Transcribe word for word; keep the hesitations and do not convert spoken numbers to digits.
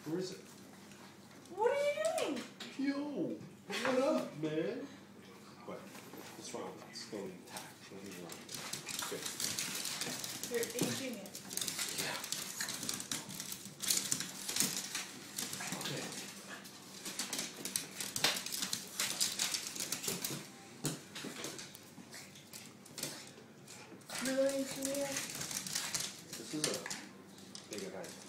Where is it? What are you doing? Yo, what up, man? What? What's wrong with that? Slowly tap. Nothing's wrong. Good. You're aging it. Yeah. Okay. Really, Julia? This is a big event.